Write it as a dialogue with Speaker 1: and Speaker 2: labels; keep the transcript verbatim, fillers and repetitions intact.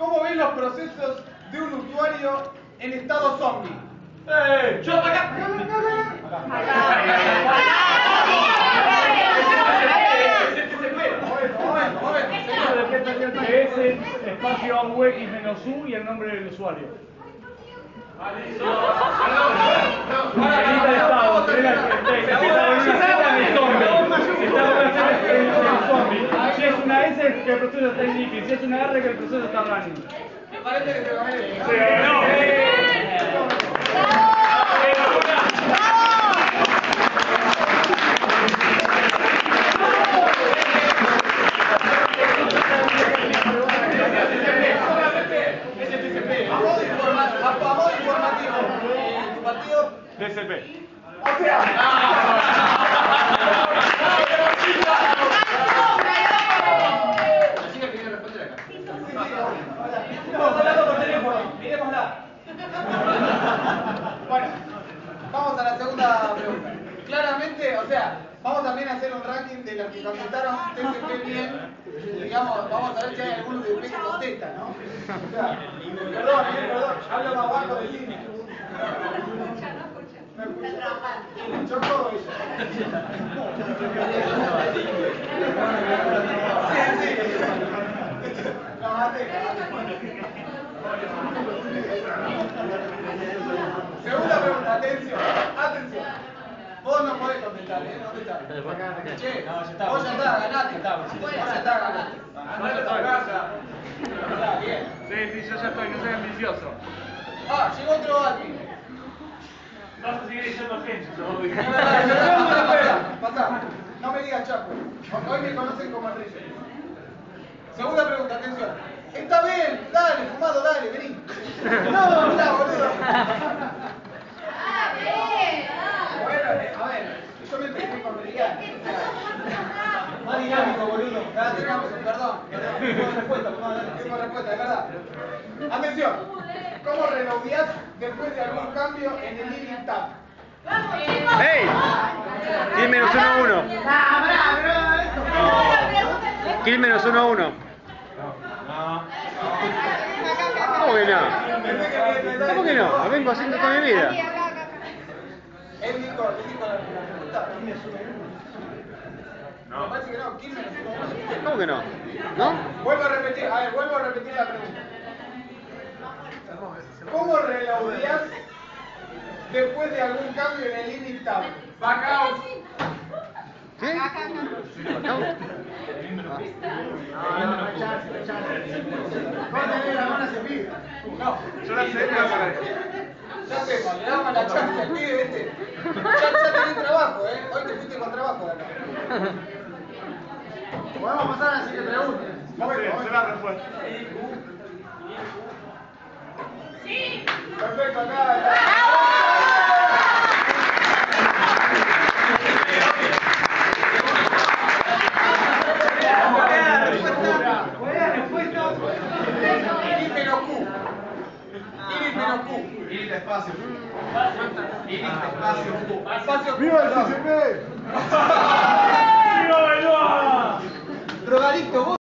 Speaker 1: ¿Cómo ven los procesos de un usuario en estado zombie?
Speaker 2: ¡Eh! ¡Yo para acá!
Speaker 3: Es el espacio A U X menos U y el nombre del usuario. Lista de estado, si está con una Z en el zombie. Si está con una Z en el zombie. Si es una S, que el proceso está en liquid. Si es una R, que el proceso está running.
Speaker 1: Me parece que se lo merece.
Speaker 3: Sí, no.
Speaker 1: A modo informativo, ¿tu partido?
Speaker 3: D C P.
Speaker 1: O sea... Bueno, vamos a la segunda pregunta. Claramente, o sea, vamos también a hacer un ranking de los que contestaron T C P bien. Digamos, vamos a ver si hay alguno de que contesta, ¿no? O sea, perdón, eh, perdón, hablo más bajo del límite. ¿Me escucha? Yo todo eso. Sí, sí. La maté. Segunda pregunta, atención, atención. Vos no podés contestar, ¿eh? ¿Dónde estás? Che, vos ya está, ganaste. Vos ya está, ganaste. Ganaste la casa. Está bien.
Speaker 3: Sí, sí, yo ya estoy, no soy ambicioso.
Speaker 1: Ah, llegó otro Alvin.
Speaker 3: Vas a seguir diciendo gente,
Speaker 1: Pasá, pasá. No me digas Chapo. Hoy me conocen como Enrique. Segunda pregunta, atención. Está bien, dale, fumado, dale, vení. No, mirá, boludo. Bueno, a ver, yo me pegué con Meridiano. Más dinámico, boludo. Más dinámico, perdón. Perdón, tengo respuesta, tengo respuesta, de verdad. Atención. ¿Cómo reloadías después de algún cambio en el living tab?
Speaker 4: ¡Ey! Kill menos uno a uno. Kill menos uno a uno. ¿Cómo que no? ¿Cómo que no? Lo vengo haciendo toda mi vida.
Speaker 1: Él dijo, él dijo la respuesta. No. Me parece que no, kill menos uno a uno.
Speaker 4: ¿Cómo que no? ¿No?
Speaker 1: Vuelvo a repetir, a ver, vuelvo a repetir la pregunta. ¿Cómo reloadías después de algún cambio en el init tab? Backout.
Speaker 4: ¿Qué? ¿Backout?
Speaker 1: No,
Speaker 3: Yo la sé, me la sacaré.
Speaker 1: ya hacemos, le damos la chance al pibe este. Ya, ya tenés trabajo, ¿eh? Hoy te fuiste con trabajo de acá. Podemos pasar a la siguiente pregunta.
Speaker 3: Sí, sé la respuesta.
Speaker 1: Sí. Perfecto, acá está. Init menos Q. Init menos Q. Init espacio. Init espacio Q. Espacio Q.
Speaker 5: ¡Viva el C C P!
Speaker 3: ¡Viva Benoit!
Speaker 1: Drogadicto, vos.